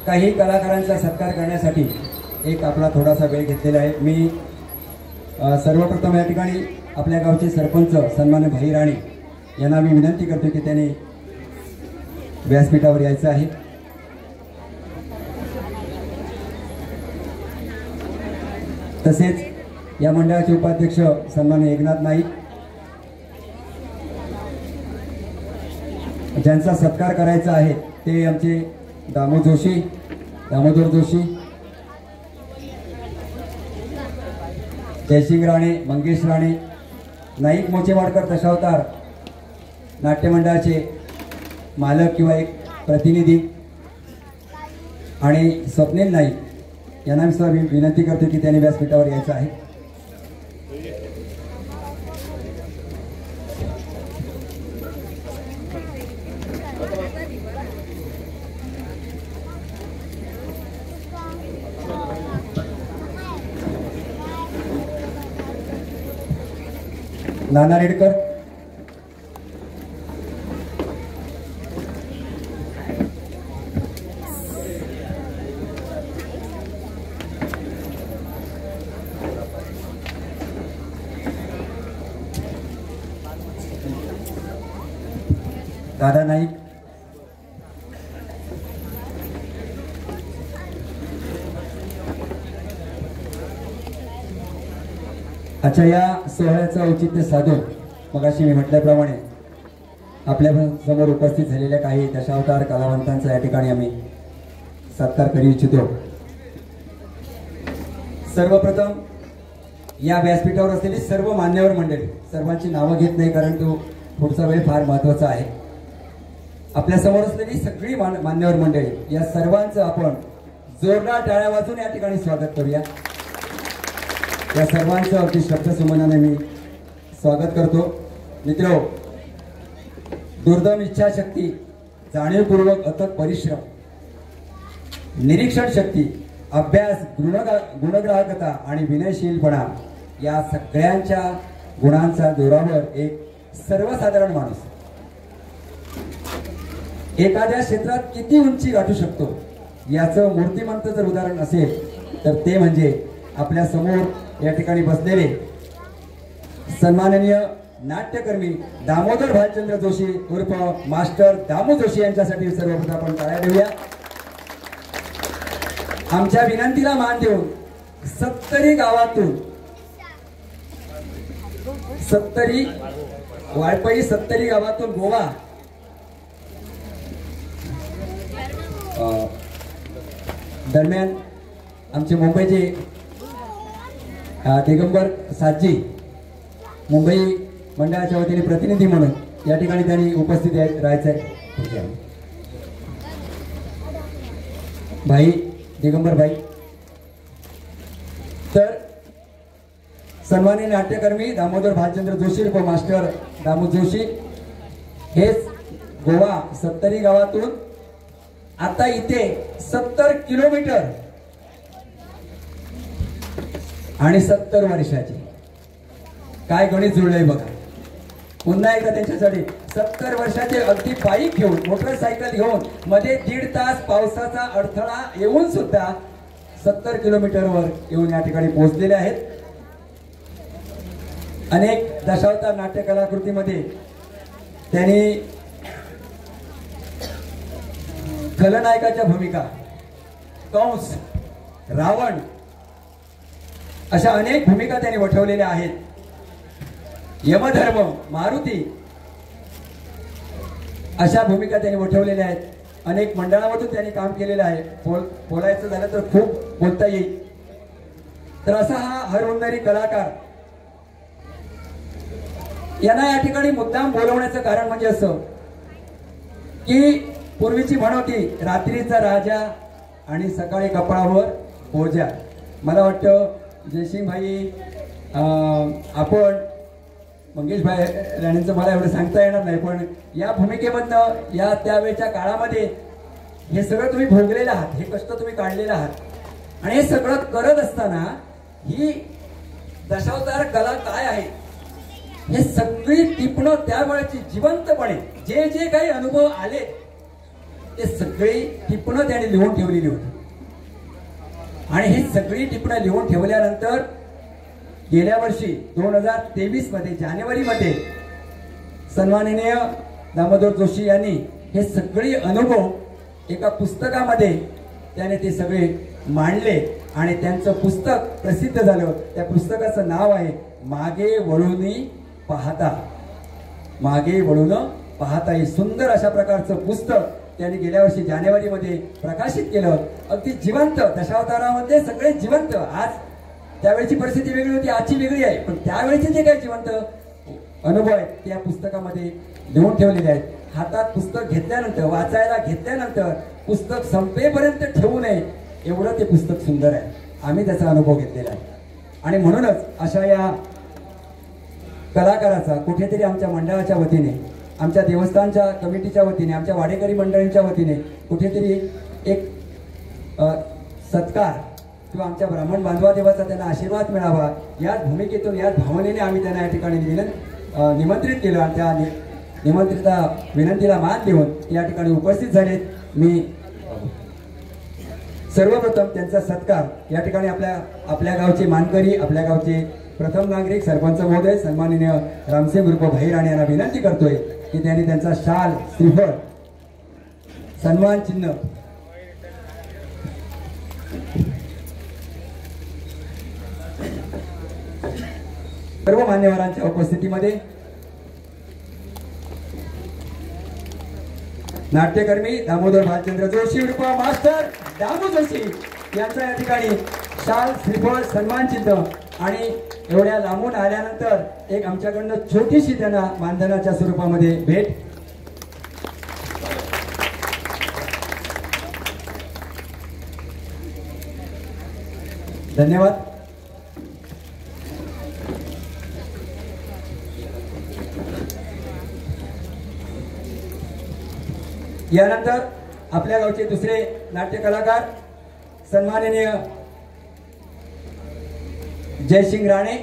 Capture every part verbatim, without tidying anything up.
काही कलाकारांचा सत्कार करण्यासाठी एक आपला थोडासा वेळ घेतलेला आहे। मी सर्वप्रथम या ठिकाणी आपल्या गावचे सरपंच सन्मान्य भाई राणे यांना मी विनंती करतो की त्यांनी व्यासपीठावर यायचं आहे। तसेच या मंडळाचे उपाध्यक्ष सन्मान्य एकनाथ नाईक ज्यांचा सत्कार करायचा आहे ते आमचे दामो जोशी दामोदर जोशी, जयसिंग राणे, मंगेश राणे, नाईक मोचेवाडकर दशावतार नाट्य मंडळाचे मालक किंवा एक प्रतिनिधी आणि स्वप्नील नाईक यांना मी विनंती करतो की त्यांनी व्यासपीठावर यायचं आहे। नाना रेडकर, दादा नाईक, अच्छा या सोहळ्याचं औचित्य साधून मगाशी मी म्हटल्याप्रमाणे आपल्या समोर उपस्थित झालेल्या काही दशावतार कलावंतांचा या ठिकाणी आम्ही सत्कार करू इच्छितो। सर्वप्रथम या व्यासपीठावर असलेली सर्व मान्यवर मंडळी, सर्वांची नावं घेत नाही कारण तो पुढचा वेळ फार महत्त्वाचा आहे। आपल्या समोर असलेली सगळी मान्यवर मंडळी या सर्वांचं आपण जोरदार टाळ्या वाजवून या ठिकाणी स्वागत करूया। या सर्वांचं अगदी शब्दसुमनाने मी स्वागत करतो। मित्रो, दुर्दम इच्छाशक्ती, जाणीवपूर्वक अथक परिश्रम, निरीक्षण शक्ती, अभ्यास, गुणग्राहकता आणि विनयशीलपणा या सगळ्यांच्या गुणांचा जोरावर एक सर्वसाधारण माणूस एखाद्या क्षेत्रात किती उंची गाठू शकतो याचं मूर्तिमंत जर उदाहरण असेल तर ते म्हणजे आपल्या समोर या ठिकाणी बसलेले सन्माननीय नाट्यकर्मी दामोदर भालचंद्र जोशी उर्फ मास्टर दामू जोशी यांच्यासाठी सर्वप्रथम आपण टाळ्या देऊया। आमच्या विनंतीला मान देऊन सत्तरी गावातून सत्तरी वाळपई सत्तरी गावातून गोवा दरम्यान आमचे मुंबईचे दिगंबर साजी मुंबई मंडळाच्या वतीने प्रतिनिधी म्हणून या ठिकाणी त्यांनी उपस्थित राहायचं आहे। भाई दिगंबर भाई, तर सन्माननीय नाट्यकर्मी दामोदर भालचंद्र जोशी व मास्टर दामू जोशी हेच गोवा सत्तरी गावातून आता इथे सत्तर किलोमीटर आणि सत्तर वर्षाची काय गणित जुळलंय बघा। पुन्हा एकदा त्यांच्यासाठी सत्तर वर्षाचे अगदी बाईक घेऊन मोटरसायकल घेऊन मध्ये दीड तास पावसाचा अडथळा येऊन सुद्धा सत्तर किलोमीटरवर येऊन या ठिकाणी पोहोचलेले आहेत। अनेक दशावतार नाट्य कलाकृतीमध्ये त्यांनी खलनायकाच्या भूमिका, कंस, रावण अशा अनेक भूमिका त्यांनी वठवलेल्या आहेत। यमधर्म, मारुती अशा भूमिका त्यांनी वठवलेल्या आहेत। अनेक मंडळामधून त्यांनी काम केलेलं आहे। बोल बोलायचं झालं तर खूप बोलता येईल। तर असा हा हरहुन्नरी कलाकार यांना या ठिकाणी मुद्दाम बोलवण्याचं कारण म्हणजे असं की पूर्वीची म्हण होती, रात्रीचा राजा आणि सकाळी कपाळावर बोजा। मला वाटतं जयसिंग भाई, आपण मंगेश भाई राणेंचं मला एवढं सांगता येणार नाही, पण या भूमिकेमधनं या त्यावेळच्या काळामध्ये हे सगळं तुम्ही भोगलेलं आहात, हे कष्ट तुम्ही काढलेलं आहात। आणि हे सगळं करत असताना ही दशावतार कला काय आहे हे सगळी टिपणं त्यावेळेची जिवंतपणे जे जे काही अनुभव आले ते सगळी टिपणं त्याने लिहून ठेवलेली होती. आणि ही सगळी टिपणं लिहून ठेवल्यानंतर गेल्या वर्षी दोन हजार तेवीस मध्ये जानेवारी मध्ये सन्माननीय दामोदर जोशी यांनी हे सगळे अनुभव एका पुस्तकामध्ये त्याने ते सगळे मांडले आणि त्यांचं पुस्तक प्रसिद्ध झालं. त्या पुस्तकाचं नाव आहे मागे वळून पाहता. मागे वळून पाहता हे सुंदर अशा प्रकारचं पुस्तक त्यांनी गेल्या वर्षी जानेवारी मध्ये प्रकाशित केलं. अगदी जिवंत दशावतारामध्ये सगळे जिवंत. आज त्यावेळेची परिस्थिती वेगळी होती, आजची वेगळी आहे, पण त्यावेळेचे जे काही जिवंत अनुभव आहेत त्या पुस्तकामध्ये लिहून ठेवलेले आहेत. हातात पुस्तक घेतल्यानंतर वाचायला घेतल्यानंतर पुस्तक संपेपर्यंत ठेवू नये एवढं ते पुस्तक सुंदर आहे. आम्ही त्याचा अनुभव घेतलेला आहे. आणि म्हणूनच अशा या कलाकाराचा कुठेतरी आमच्या मंडळाच्या वतीने, आमच्या देवस्थानच्या कमिटीच्या वतीने, आमच्या वाडेकरी मंडळींच्या वतीने कुठेतरी एक सत्कार किंवा आमच्या ब्राह्मण बांधवा देवाचा त्यांना आशीर्वाद मिळावा याच भूमिकेतून, याच भावनेने आम्ही त्यांना या ठिकाणी विनंत निमंत्रित केलं. आणि त्या निमंत्रिता विनंतीला मान देऊन या ठिकाणी उपस्थित झालेत. मी सर्वप्रथम त्यांचा सत्कार या ठिकाणी आपल्या आपल्या गावचे मानकरी, आपल्या गावचे प्रथम नागरिक सरपंच महोदय सन्माननीय रामसिंग उर्फ भैराणे यांना विनंती करतोय की त्यांनी त्यांचा शाल, श्रीफळ, सन्मान चिन्ह सर्व मान्यवरांच्या उपस्थितीमध्ये नाट्यकर्मी दामोदर भालचंद्र जोशी उर्फ मास्टर दामू जोशी यांचा या ठिकाणी शाल, श्रीफळ, सन्मान चिन्ह आणि एवढ्या लांबून आल्यानंतर एक आमच्याकडनं छोटीशी त्यांना मानधनाच्या स्वरूपामध्ये भेट. धन्यवाद. यानंतर आपल्या गावचे दुसरे नाट्य कलाकार सन्माननीय जयसिंग राणे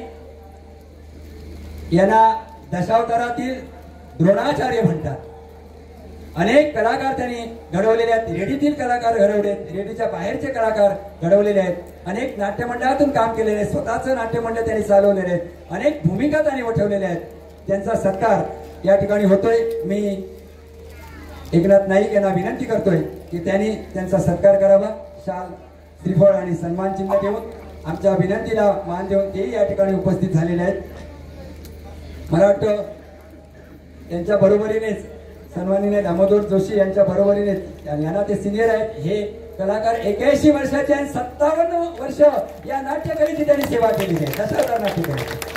यांना दशावतारातील द्रोणाचार्य म्हणतात. अनेक कलाकार त्यांनी घडवलेले आहेत. रेडीतील कलाकार घडवले, रेडीच्या बाहेरचे कलाकार घडवलेले आहेत. अनेक नाट्यमंडळातून काम केलेले आहेत. स्वतःचं नाट्यमंडळ त्यांनी चालवलेले आहेत. अनेक भूमिका त्यांनी वठवलेल्या आहेत. त्यांचा सत्कार या ठिकाणी होतोय. मी एकनाथ नाईक यांना विनंती करतोय की त्यांनी त्यांचा सत्कार करावा. शाल, श्रीफळ आणि सन्मान चिन्ह देऊन आमच्या विनंतीला मान देऊन तेही या ठिकाणी उपस्थित झालेले आहेत. मला वाटतं त्यांच्या बरोबरीनेच सन्माननीय दामोदर जोशी यांच्या बरोबरीनेच यांना ते सिनियर आहेत. हे कलाकार एक्याऐंशी वर्षाचे आणि सत्तावन्न वर्ष या नाट्यकलेची त्यांनी सेवा केलेली आहे. दशावतार नाट्यकलेची.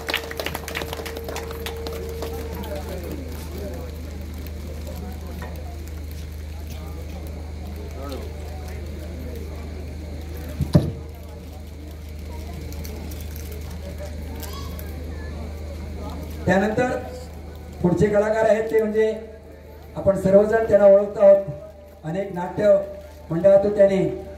त्यानंतर पुढचे कलाकार आहेत ते म्हणजे आपण सर्वजण त्यांना ओळखतो आहोत. अनेक नाट्य मंडळातून त्यांनी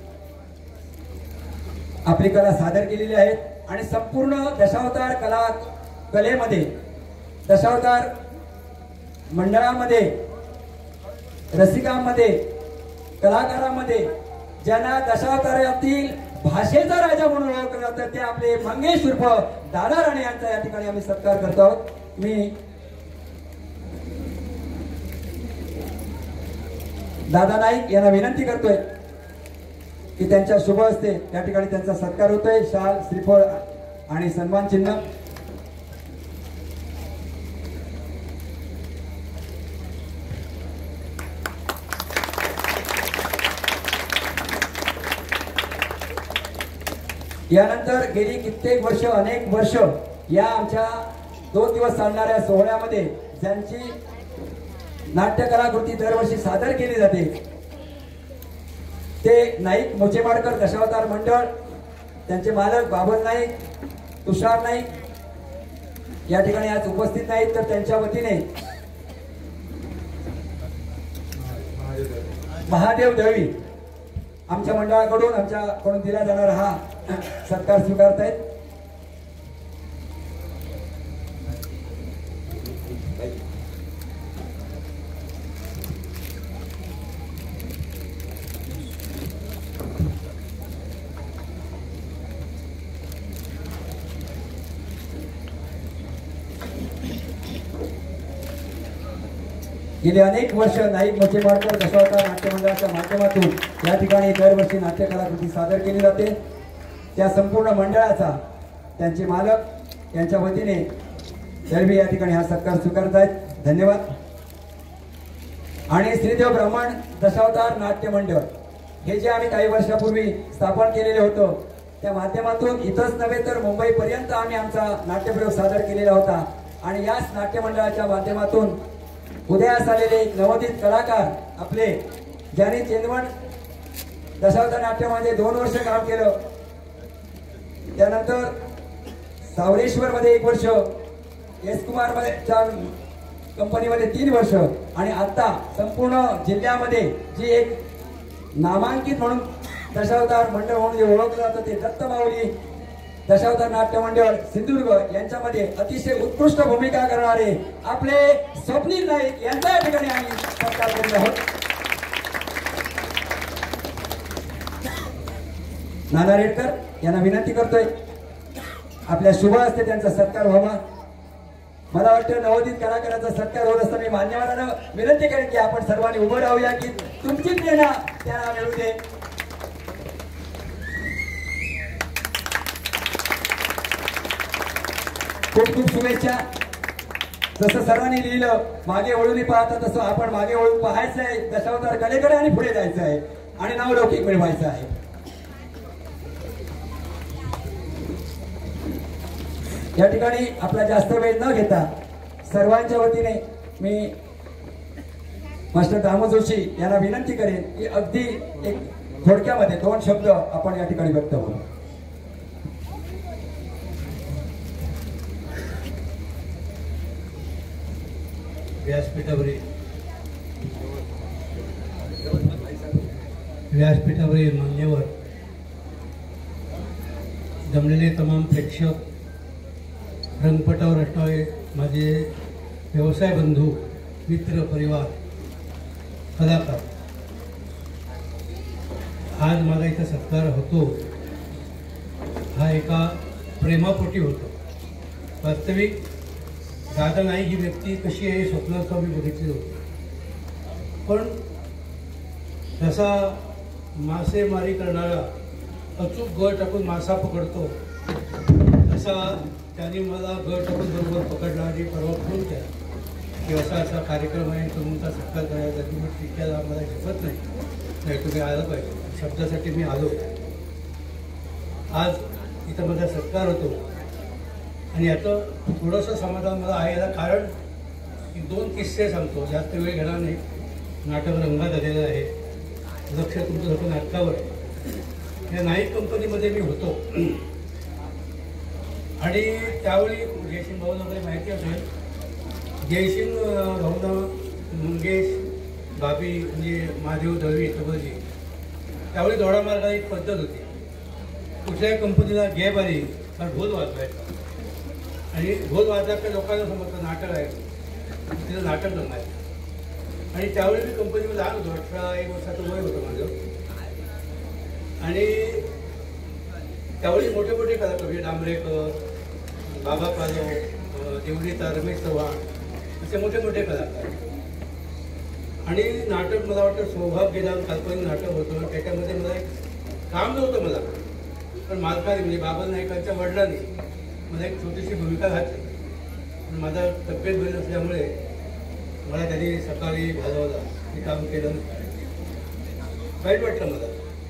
आपली कला सादर केलेली आहे आणि संपूर्ण दशावतार कला कलेमध्ये, दशावतार मंडळामध्ये, रसिकांमध्ये, कलाकारांमध्ये ज्यांना दशावतारातील भाषेचा राजा म्हणून ओळखलं जातं ते आपले मंगेश उर्फ दादा राणे यांचा या ठिकाणी आम्ही सत्कार करतो आहोत. मी दादा नाईक यांना विनंती करतोय की त्यांच्या शुभ हस्ते या ठिकाणी त्यांचा सत्कार होतोय. शाल, श्रीफळ आणि सन्मान चिन्ह. यानंतर गेली कित्येक वर्ष, अनेक वर्ष या आमच्या दोन दिवस चालणाऱ्या सोहळ्यामध्ये ज्यांची नाट्य कलाकृती दरवर्षी सादर केली जाते ते नाईक मोचेमाडकर दशावतार मंडळ, त्यांचे मालक बाबन नाईक, तुषार नाईक या ठिकाणी आज उपस्थित नाहीत. तर त्यांच्या वतीने महादेव दळवी आमच्या मंडळाकडून आमच्याकडून दिला जाणारा हा सत्कार स्वीकारतायत. गेली अनेक वर्ष नाईक मच्छीमारकर दशावतार नाट्य मंडळाच्या माध्यमातून या ठिकाणी दरवर्षी नाट्य कलाकृती सादर केली जाते। त्या संपूर्ण मंडळाचा त्यांचे मालक यांच्या वतीने दळवी या ठिकाणी हा सत्कार स्वीकारत आहेत। धन्यवाद। आणि श्रीदेव ब्राह्मण दशावतार नाट्य मंडळ हे जे आम्ही काही वर्षापूर्वी स्थापन केलेले होतो त्या माध्यमातून इथंच नव्हे तर मुंबईपर्यंत आम्ही आमचा नाट्यप्रयोग सादर केलेला होता। आणि याच नाट्य मंडळाच्या माध्यमातून उदयास आलेले एक नवोदित कलाकार आपले ज्यांनी चिंदवड दशावतार नाट्यामध्ये दोन वर्ष काम केलं, त्यानंतर सावरेश्वर मध्ये एक वर्ष, एस कुमार मध्ये कंपनीमध्ये तीन वर्ष आणि आता संपूर्ण जिल्ह्यामध्ये जी एक नामांकित म्हणून दशावतार मंडळ म्हणून जे ओळखलं जातं ते दत्त माऊली दशावतार नाट्य मंडळ सिंधुदुर्ग यांच्यामध्ये अतिशय उत्कृष्ट भूमिका करणारे आपले स्वप्नील नाईक यांचा या ठिकाणी आम्ही सत्कार करत आहोत। नाना रेडकर यांना विनंती करतोय आपल्या शुभ हस्ते त्यांचा सत्कार व्हावा। मला वाटतं नवोदित कलाकाराचा सत्कार होत असताना मी मान्यवरांना विनंती करेन की आपण सर्वांनी उभं राहूया की तुमची प्रेरणा त्यांना मिळू दे। खूप खूप शुभेच्छा। जसं सर्वांनी लिहिलं मागे वळून पाहता तसं आपण मागे वळून पाहायचं आहे दशावतार कलेकडे आणि पुढे जायचं आहे आणि नावलौकिक मिळवायचं आहे। या ठिकाणी आपला जास्त वेळ न घेता सर्वांच्या वतीने मी मास्टर दामू जोशी यांना विनंती करेन की अगदी एक थोडक्यामध्ये दोन शब्द आपण या ठिकाणी व्यक्त करू। व्यासपीठावरील व्यासपीठावरील मान्यवर, जमलेले तमाम प्रेक्षक, रंगपटावर असणारे माझे व्यवसाय बंधू, मित्र, परिवार, कलाकार, आज माझा इथं सत्कार होतो हा एका प्रेमापोटी होतो। वास्तविक दादा नाईक ही व्यक्ती कशी आहे स्वप्नात मी बघितली होती, पण जसा मासेमारी करणारा अचूक गळ टाकून मासा पकडतो तसा त्यांनी मला गळ टाकून बरोबर पकडला आणि परवा फोन केला की असा असा कार्यक्रम आहे, तुमचा सत्कार करायचा, तुम्ही शिकायला मला झेपत नाही, नाही तुम्ही आलं पाहिजे, शब्दासाठी मी आलो। आज इथं माझा सत्कार होतो आणि याचं थोडंसं समाधान मला आहे। याला कारण की दोन किस्से सांगतो, जास्त वेळ घेणार नाही। नाटक रंगात आलेलं आहे, लक्ष तुमचं होतं नाटकावर। या नाईक कंपनीमध्ये मी होतो आणि त्यावेळी जयसिंग भाऊला वगैरे माहिती असेल, जयसिंग भाऊना मंगेश, बाबी म्हणजे महादेव दळवी सबरजी, त्यावेळी दोडा मार्गाला एक पद्धत होती, कुठल्याही कंपनीला गॅप आली तर ढोल वाजवायचा आणि ढोल वाजला की लोकांना समजतं नाटक आहे, तिथं नाटक करणार। आणि त्यावेळी मी कंपनीमध्ये लहान होतो, अठरा एक वर्षाचं वय होतं माझं। आणि त्यावेळी मोठे मोठे कलाकार म्हणजे डांबरेकर, बाबा पालव, देवलीचा रमेश चव्हाण असे मोठे मोठे कलाकार। आणि नाटक मला वाटतं सौभाग्य काल्पनिक नाटक होतं, त्याच्यामध्ये मला एक काम नव्हतं मला, पण मालकाने म्हणजे बाबा नाईकांच्या वडिलांनी मला एक छोटीशी भूमिका घातली। पण माझा तब्येत बरी नसल्यामुळे मला त्यांनी सकाळी घालवला, हे काम केलं, वाईट वाटलं मला।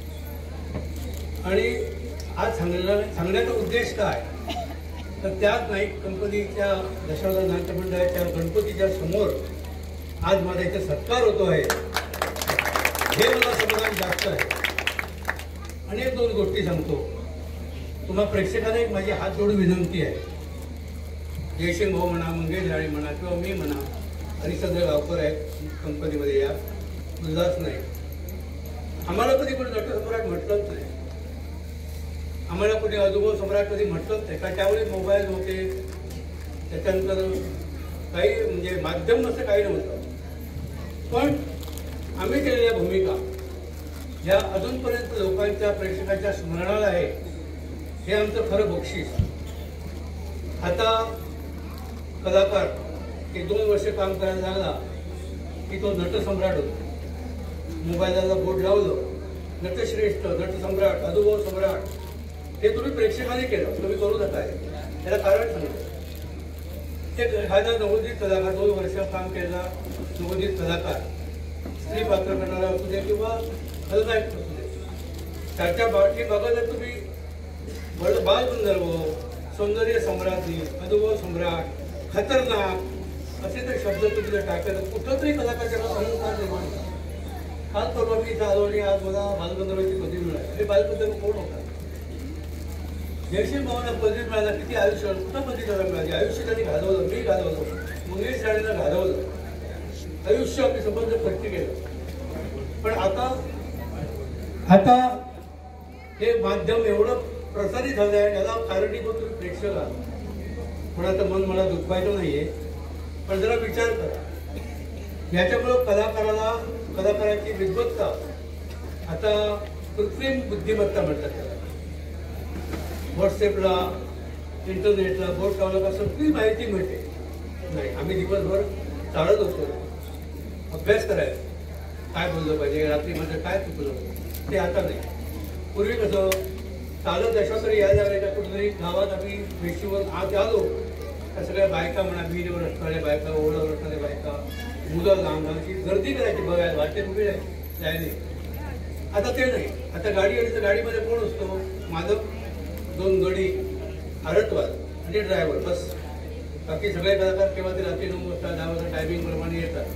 आणि आज सांगण्या सांगण्याचा उद्देश काय तर त्याच नाईक कंपनीच्या दशावतार नाट्य मंडळाच्या गणपतीच्या समोर आज माझा इथे सत्कार होतो आहे, हे मला समाधान जास्त आहे। अनेक दोन गोष्टी सांगतो तुम्हा प्रेक्षकांना, एक माझी हात जोडून विनंती आहे। जयसिंग भाऊ म्हणा, मंगेश राणे म्हणा किंवा मी म्हणा, हरिश्चंद्र गावकर आहेत कंपनीमध्ये, या उल्हास नाही, आम्हाला कधी कोणी नटसम्राट म्हटलंच नाही, आम्हाला कोणी अनुभव सम्राट कधी म्हटलंच नाही, कारण त्यावेळी मोबाईल नव्हते, त्याच्यानंतर काही म्हणजे माध्यम नसतं, काही नव्हतं। पण आम्ही केलेल्या भूमिका या अजूनपर्यंत लोकांच्या प्रेक्षकांच्या स्मरणाला आहे, हे आमचं खरं बक्षीस। आता कलाकार एक दोन वर्ष काम करायला लागला की तो नटसम्राट होता. मोबाईलला बोर्ड लावलं, नटश्रेष्ठ, नटसम्राट, अनुभव सम्राट, हे तुम्ही प्रेक्षकांनी केलं, तुम्ही करू नका. याला कारण सांगितलं. ते एखादा नवोदित कलाकार, दोन वर्ष काम केलेला नवोदित कलाकार, स्त्री पात्र करणारा असू दे किंवा खलनायक असू दे, त्याच्या बाकी बघा तुम्ही बालगंधर्व, सौंदर्य सम्राज्ञी, अनुभव सम्राट, खतरनाक असे तर शब्द तुम्ही जर टाकले कुठं तरी कलाकाराच्या अहंकार निर्माण होता. काल परवा मी इथं आलो आणि आज मला बालगंधर्वाची पदवी मिळाली. हे बालगंधर्व कोण होता? जयसिंग भावांना पदवी मिळाला. किती आयुष्य, कुठं पदवी त्याला मिळाली? आयुष्य त्यांनी घालवलं, मी घालवलं, मंगेश राणेला घालवलं, आयुष्य आपले संबंध खर्च केलं. पण आता आता हे माध्यम एवढं प्रसारित झालं आहे, याला कारणीभूत तुम्ही प्रेक्षक आहात. कोणाचं मन मला दुखवायचं नाहीये, पण जरा विचार करा. याच्यामुळं कलाकाराला, कलाकाराची विद्वत्ता, आता कृत्रिम बुद्धिमत्ता म्हणतात त्याला. व्हॉट्सअपला, इंटरनेटला बोट लावलं का सगळी माहिती मिळते. नाही, आम्ही दिवसभर चालत होतो, अभ्यास करायचा, काय बोललं पाहिजे, रात्रीमध्ये काय चुकलं, ते आता नाही. पूर्वी कसं चालत दशा तरी यायला लागले का कुठेतरी गावात आम्ही वेशीवर आत आलो तर सगळ्या बायका म्हणा, विहिरीवर असणाऱ्या बायका, ओढावर असणाऱ्या बायका, मुलं लहान लहानची गर्दी करायची बघायला, वाटेत उभी जायला. आता ते नाही. आता गाडी आली तर गाडीमध्ये कोण असतो? मालक, दोन गडी, आरतवार म्हणजे ड्रायव्हर, बस. बाकी सगळे कलाकार केव्हा ते रात्री नऊ वाजता दहा वाजता टायमिंग प्रमाणे येतात.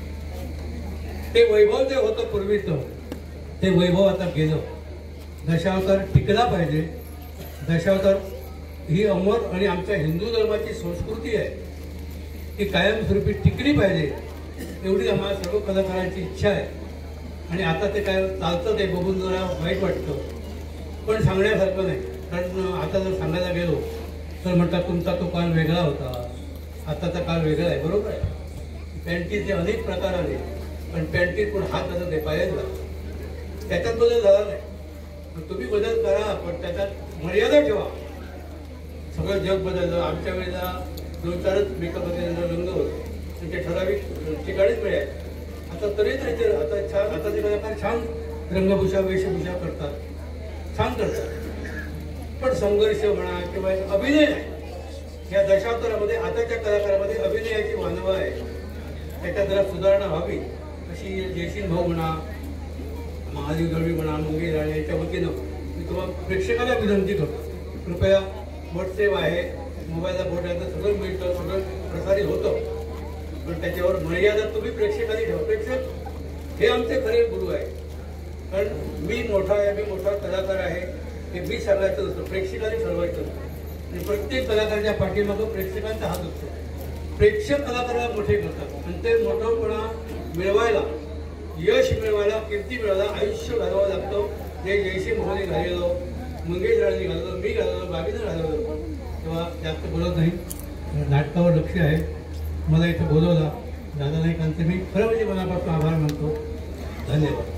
ते वैभव जे होतं पूर्वीचं, ते वैभव आता गेलं. दशावतार टिकला पाहिजे. दशावतार ही अमर आणि आमच्या हिंदू धर्माची संस्कृती आहे, ती कायमस्वरूपी टिकली पाहिजे, एवढी आम्हाला सर्व कलाकारांची इच्छा आहे. आणि आता ते काय चालतं ते बघून जरा वाईट वाटतं, पण सांगण्यासारखं नाही. कारण आता जर सांगायला गेलो तर म्हणतात तुमचा तो काळ वेगळा होता, आताचा काळ वेगळा आहे. बरोबर आहे. पॅन्टीचे अनेक प्रकार आले, पण पॅन्टीत पण हात घालत नाही, पायाला त्याच्यात बदल झाला नाही. तुम्ही बदल करा, पण त्याच्यात मर्यादा ठेवा. सगळं जग बदललं. आमच्या वेळेला दोन चारच मेकअप रंग होते, म्हणजे ठराविक ठिकाणीच मिळाले. आता तरी तरी आता छान, आता ते कलाकार छान रंगभूषा, वेशभूषा करतात, छान करतात. पण संघर्ष म्हणा किंवा अभिनय नाही. या दशावतारामध्ये आताच्या कलाकारामध्ये अभिनयाची मानवा आहे, त्याच्यात जरा सुधारणा व्हावी अशी जयसिंग भाऊ म्हणा, महादेव दळवी म्हणा, मंगेश राणे यांच्या वतीनं मी तुम्हाला प्रेक्षकाला विनंती करतो, कृपया व्हॉट्सअप आहे, मोबाईलला बोट आहे, तर सगळं मिळतं, सगळं प्रसारित होतं, पण त्याच्यावर मर्यादा तुम्ही प्रेक्षकांनी ठेवा. प्रेक्षक हे आमचे खरे गुरु आहे. कारण मी मोठा आहे, मी मोठा कलाकार आहे हे मी सांगायचं नसतं, प्रेक्षकांनी ठरवायचं असतं. आणि प्रत्येक कलाकाराच्या पाठीमागं प्रेक्षकांचा हात असतो. प्रेक्षक कलाकाराला मोठे करतात आणि ते मोठेपणा मिळवायला, यश मिळवायला, कीर्ती मिळवायला आयुष्य घालावं लागतं. जे जयसिंग भाऊने घालवलं, मंगेश राणे घालवलं, मी घालवलं, बाबीनं घालवलं. तेव्हा जास्त बोलत नाही, नाटकावर लक्ष आहे. मला इथं बोलवला दादा नाईकांचे मी खरं म्हणजे मनापासून आभार मानतो. धन्यवाद.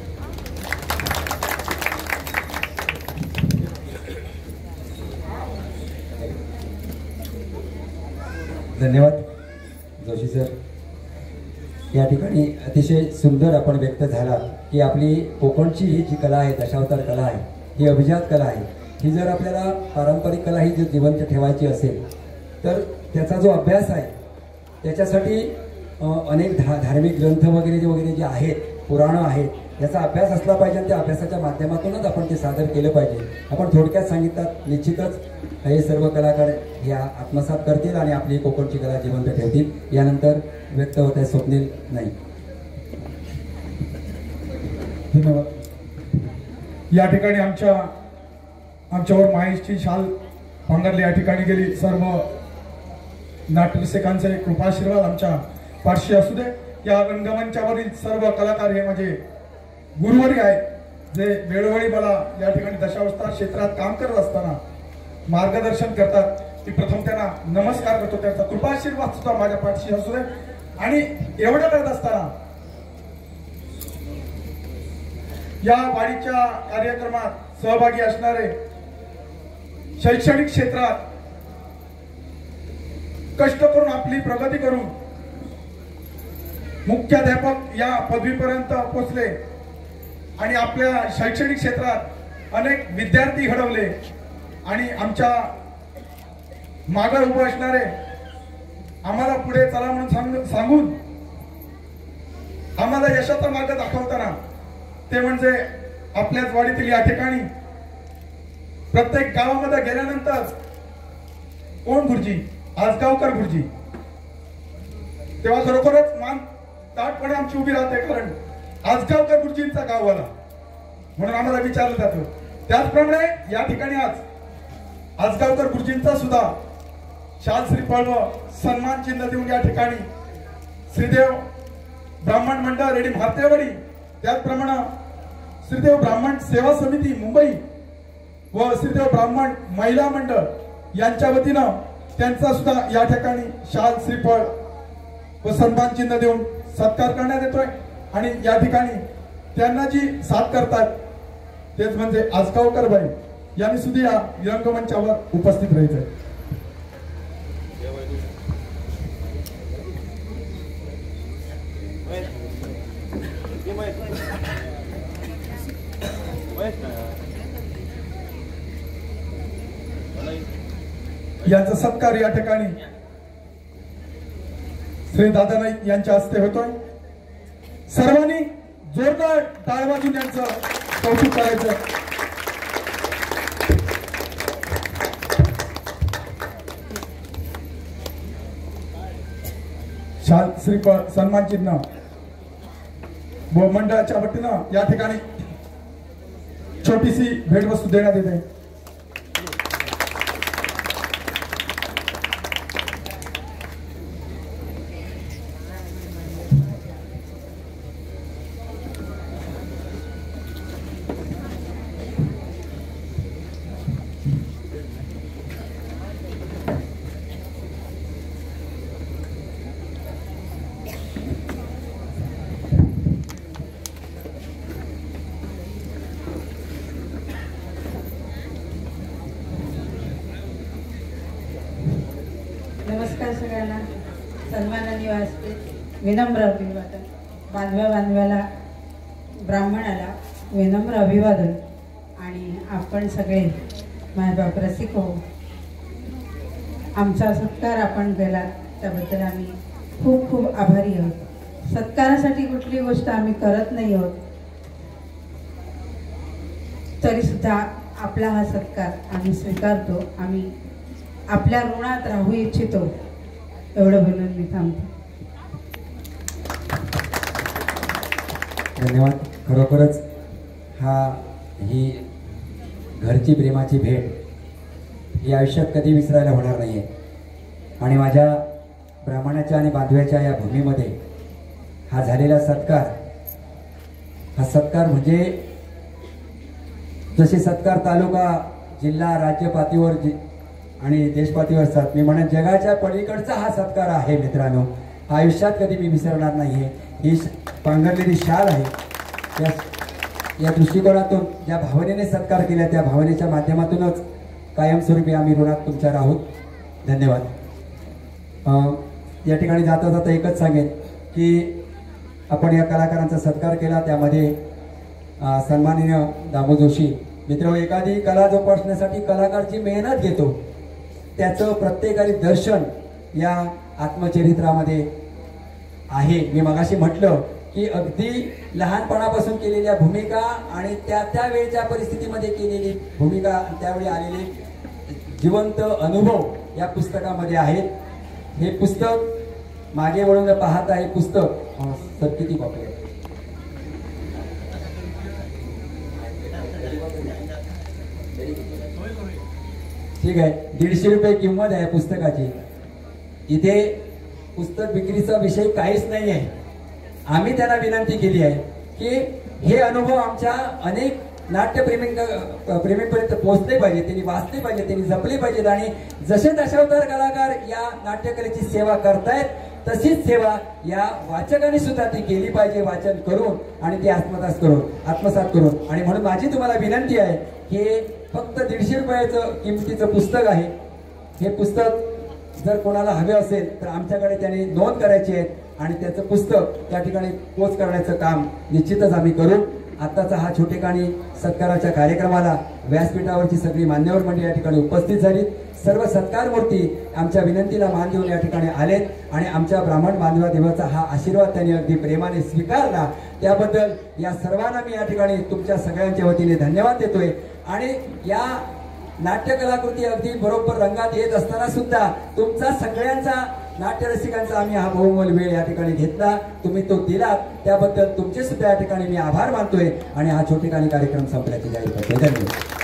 धन्यवाद जोशी सर. या ठिकाणी अतिशय सुंदर आपण व्यक्त झाला की आपली कोकणची ही जी कला आहे, दशावतार कला आहे, ही अभिजात कला आहे. ही जर आपल्याला पारंपरिक कला ही जर जिवंत ठेवायची असेल तर त्याचा जो अभ्यास आहे, त्याच्यासाठी अनेक धा धार्मिक ग्रंथ वगैरे जे वगैरे जे आहेत, पुराणं आहेत, याचा अभ्यास असला पाहिजे आणि त्या अभ्यासाच्या माध्यमातूनच आपण ते सादर केलं पाहिजे. आपण थोडक्यात सांगितलं, निश्चितच हे सर्व कलाकार ह्या आत्मसात करतील आणि आपली कोकणची कला जिवंत ठेवतील. यानंतर व्यक्त होत आहे स्वप्नील नाईक. धन्यवाद. या ठिकाणी आमच्या आमच्यावर माहेशची शाल पांघरली या ठिकाणी गेली. सर्व नाट्यरसिकांचे कृपाशीर्वाद आमच्या पार्श्वी असू दे. या रंगमंचावरील सर्व कलाकार हे माझे गुरुवरी आहेत, जे वेळोवेळी मला या ठिकाणी दशावतार क्षेत्रात काम करत असताना मार्गदर्शन करतात. मी प्रथम त्यांना नमस्कार करतो. त्यांचा कृपाशीर्वाद सुद्धा माझ्या पाठशी असू दे. आणि एवढं करत असताना या वाडीच्या कार्यक्रमात सहभागी असणारे, शैक्षणिक क्षेत्रात कष्ट करून आपली प्रगती करून मुख्याध्यापक या पदवीपर्यंत पोहोचले आणि आपल्या शैक्षणिक क्षेत्रात अनेक विद्यार्थी घडवले आणि आमच्या मागे उभे असणारे आम्हाला पुढे चला म्हणून सांगून आम्हाला यशाचा मार्ग दाखवताना ते म्हणजे आपल्याच वाडीतील या ठिकाणी प्रत्येक गावामध्ये गेल्यानंतर कोण गुरुजी, आजगावकर गुरुजी, तेव्हा खरोखरच मान ताटपणे आमची उभी राहते, कारण आजगावकर गुरुजींचा गाव आला म्हणून आम्हाला विचारलं जातं. त्याचप्रमाणे या ठिकाणी आज आजगावकर गुरुजींचा सुद्धा शाल श्रीफळ सन्मान चिन्ह देऊन या ठिकाणी श्रीदेव ब्राह्मण मंडळ रेडी म्हातेवाडी, त्याचप्रमाणे श्रीदेव ब्राह्मण सेवा समिती मुंबई व श्रीदेव ब्राह्मण महिला मंडळ यांच्या वतीनं त्यांचा सुद्धा या ठिकाणी शाल श्रीफळ व सन्मान चिन्ह देऊन सत्कार करण्यात येतोय. आणि या ठिकाणी त्यांना जी साथ करतात तेच म्हणजे आजगावकर बाई यांनी सुद्धा या रंगमंचावर उपस्थित राहायचंय. यांचा सत्कार या ठिकाणी श्री दादा नाईक यांच्या हस्ते होतोय. सर्वांनी जोरदार टाळ वाजून यांचं कौतुक करायचं. शाल श्रीफळ सन्मान चिन्ह व मंडळाच्या वतीनं या ठिकाणी छोटीशी भेटवस्तू देण्यात येते. नमस्कार सगळ्यांना. सन्माननीय व्यासपीठ, विनम्र अभिवादन. बांधव्या बांधव्याला ब्राह्मणाला विनम्र अभिवादन. आणि आपण सगळे माझ्याबाप रसिक हो, आमचा सत्कार आपण केला त्याबद्दल आम्ही खूप खूप आभारी आहोत. सत्कारासाठी कुठली गोष्ट आम्ही करत नाही आहोत, तरी सुद्धा आपला हा सत्कार आम्ही स्वीकारतो. आम्ही आपल्या ऋणात राहू इच्छितो एवढं बोलून मी थांबतो. धन्यवाद. खरोखरच हा ही घरची प्रेमाची भेट ही आयुष्यात कधी विसरायला होणार नाही आहे. आणि माझ्या ब्राह्मणाच्या आणि बांधव्याच्या या भूमीमध्ये हा झालेला सत्कार, हा सत्कार म्हणजे जसे सत्कार तालुका, जिल्हा, राज्य पातळीवर आणि देशपातळीवर असतात, मी म्हणेन जगाच्या पलीकडचा हा सत्कार आहे मित्रांनो. आयुष्यात कधी मी विसरणार नाही. ही पांघरलेली शाल आहे. त्या या दृष्टिकोनातून ज्या भावनेने सत्कार केला त्या भावनेच्या माध्यमातूनच कायमस्वरूपी आम्ही ऋणात तुमच्यावर आहोत. धन्यवाद. या ठिकाणी जाता जाता एकच सांगेन की आपण या कलाकारांचा सत्कार केला, त्यामध्ये सन्माननीय दामू जोशी मित्र, एखादी कला जोपासण्यासाठी कलाकार जी मेहनत घेतो त्याचं प्रत्येकाने दर्शन या आत्मचरित्रामध्ये आहे. मी मगाशी म्हटलं की अगदी लहानपणापासून केलेल्या भूमिका आणि त्या त्यावेळच्या परिस्थितीमध्ये केलेली भूमिका, त्यावेळी आलेले जिवंत अनुभव या पुस्तकामध्ये आहेत. हे पुस्तक मागे वळून पाहता, हे पुस्तक सर किती कॉपी आहे? ठीक आहे, दीडशे रुपये किंमत आहे पुस्तकाची. इथे पुस्तक विक्रीचा विषय काहीच नाही आहे. आम्ही त्यांना विनंती केली आहे की हे अनुभव आमच्या अनेक नाट्यप्रेमी प्रेमीपर्यंत पोहोचले पाहिजे, त्यांनी वाचले पाहिजे, त्यांनी जपले पाहिजेत. आणि जसे दशावतार कलाकार या नाट्यकलेची सेवा करतायत तशीच सेवा या वाचकांनी सुद्धा ती केली पाहिजे, वाचन करून आणि ती आत्मसात करून आत्मसात करून आणि म्हणून माझी तुम्हाला विनंती आहे, हे फक्त दीडशे रुपयाचं किमतीचं पुस्तक आहे. हे पुस्तक जर कोणाला हवे असेल तर आमच्याकडे त्यांनी नोंद करायची आहे आणि त्याचं पुस्तक त्या ठिकाणी पोच करण्याचं काम निश्चितच आम्ही करू. आत्ताचा हा छोटेखानी सत्काराच्या कार्यक्रमाला व्यासपीठावरची सगळी मान्यवर मंडळी या ठिकाणी उपस्थित झाली. सर्व सत्कार मूर्ती आमच्या विनंतीला मान देऊन या ठिकाणी आलेत आणि आमच्या ब्राह्मण बांधवा देवाचा हा आशीर्वाद त्यांनी अगदी प्रेमाने स्वीकारला. त्याबद्दल या सर्वांना मी या ठिकाणी तुमच्या सगळ्यांच्या वतीने धन्यवाद देतोय. आणि या नाट्य कलाकृती अगदी बरोबर रंगात येत असताना सुद्धा तुमचा सगळ्यांचा नाट्यरसिकांचा आम्ही हा बहुमोल वेळ या ठिकाणी घेतला, तुम्ही तो दिलात, त्याबद्दल तुमचे सुद्धा या ठिकाणी मी आभार मानतोय आणि हा छोटेखानी कार्यक्रम संपल्याचे जाहीर करतोय. धन्यवाद.